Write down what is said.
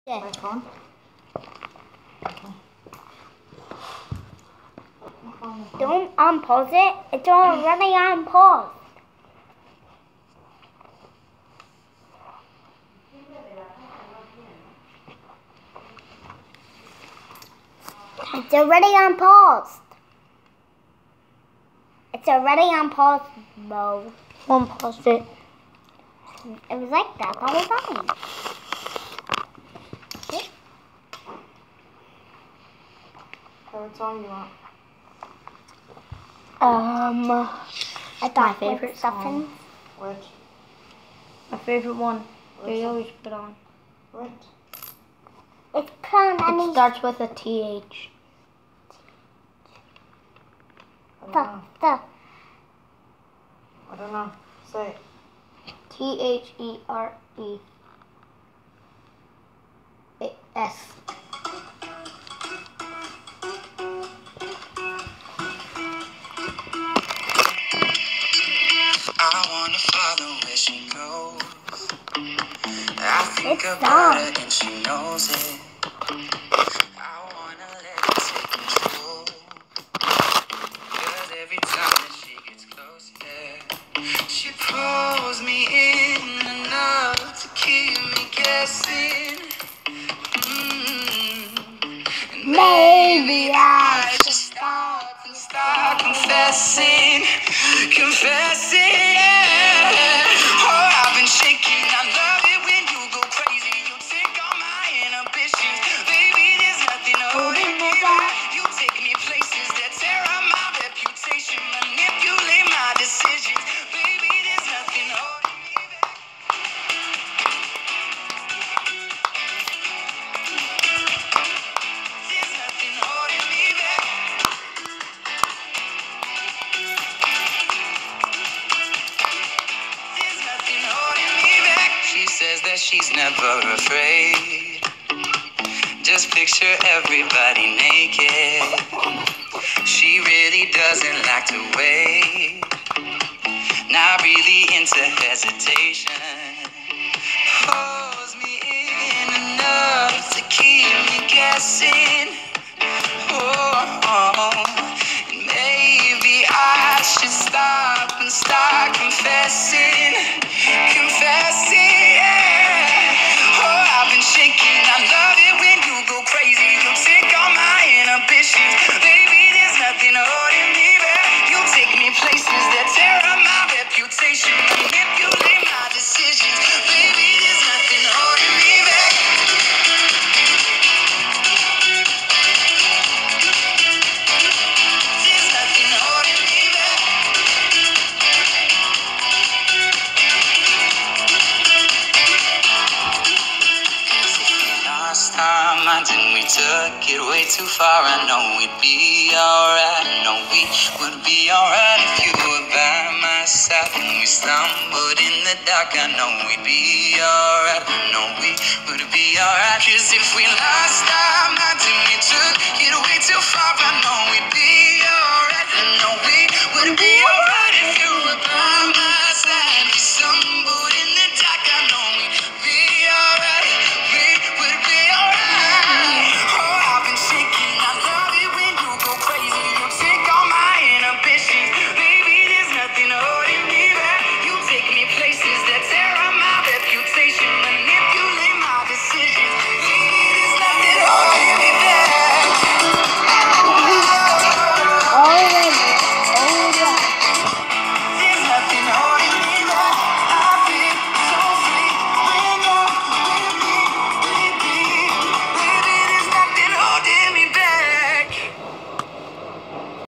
Yeah. Back on. Don't unpause it. It's already unpaused. It's already unpaused. It's already unpaused, Mo. Unpaused it. It was like that the whole time. See? So what song you want? I thought My favorite something. Which? My favorite one. Which They one? always put on. Which? It's put on It any. starts with a TH. I don't know. I don't know. Say it. THERES. I wanna follow where she goes. I think It's about done. her and she knows it. I wanna let her take control. 'Cause every time that she gets close, yeah, she pulls me in enough to keep me guessing. And Maybe I should stop and start confessing, yeah. Oh, I've been shaking. I love it when you go crazy. You take all my inhibitions, baby. There's nothing holding me back. You take me places that tear up my reputation, manipulate my decisions, baby. There's nothing holding me back. There's nothing holding me back. There's nothing holding me back. She says that she's never afraid. Just picture everybody naked. She really doesn't like to wait. Not really into hesitation. Pulls me in enough to keep me guessing. Oh, maybe I should stop and start confessing, yeah. Oh, I've been shaking. I love it when you go crazy. You take all my inhibitions, baby. There's nothing holding me back. You take me places that tear up my reputation, manipulate my decisions, baby. There's nothing holding me back. There's nothing holding me back. Last time I didn't, we took it way too far. I know we'd be alright. I know we would be alright if you were by my side. When we stumbled in the dark, I know we'd be alright. I know we would be alright. 'Cause if we last time I didn't, we took it way too far. I know